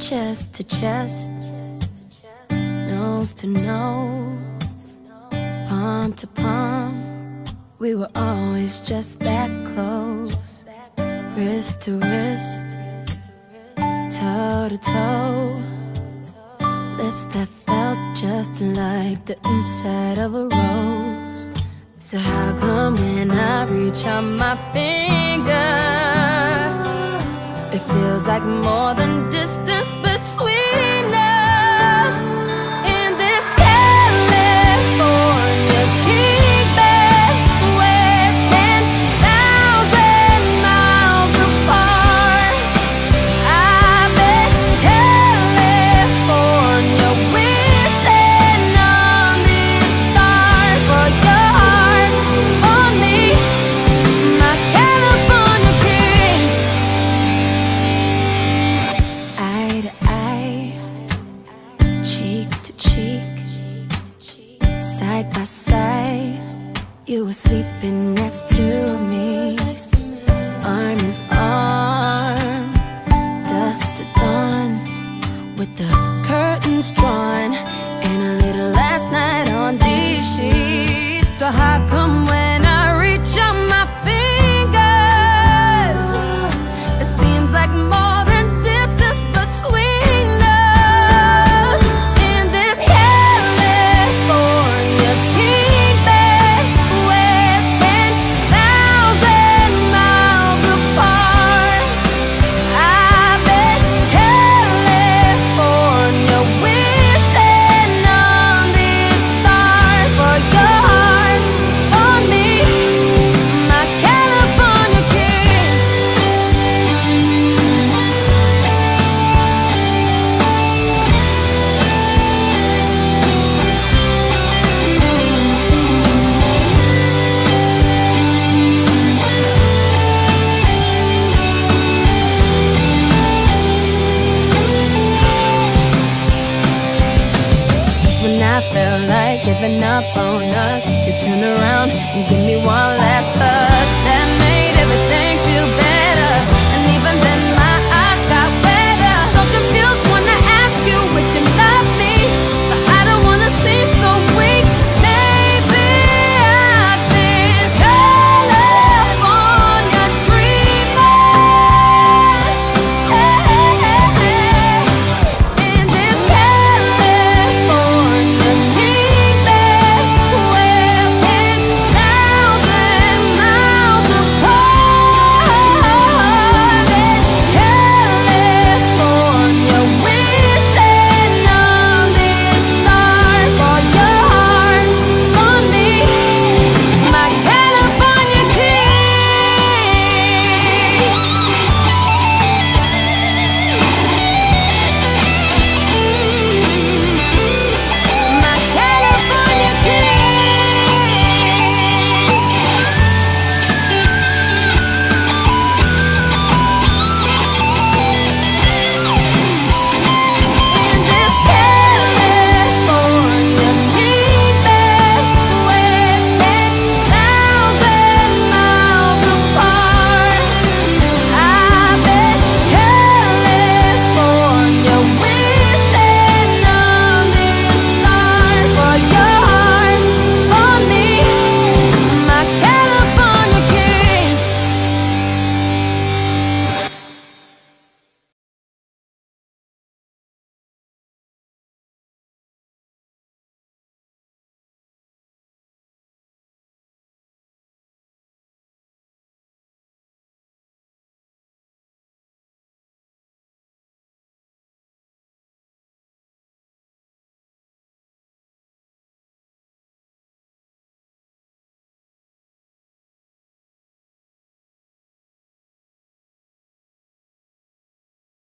chest to chest, nose to nose, palm to palm. We were always just that close, wrist to wrist, toe to toe, lips that felt just like the inside of a rose. So how come when I reach out my finger, it feels like more than distance between us? In this California kingdom, we're 10,000 miles apart. I've been California wishing on these stars for your heart on me, my California king. Eye to eye, cheek to cheek, side by side, you were sleeping next to me, arm in arm, dusk to dawn, with the curtains drawn, and a little last night on these sheets. So how come when I reach out my fingers, it seems like more than distance between us? In this California kingdom, we're 10,000 miles apart. I've been California wishing on these stars for your heart on me, my California king. Just when I felt like giving up on us, you turn around and give me one last touch that made everything feel better. And even then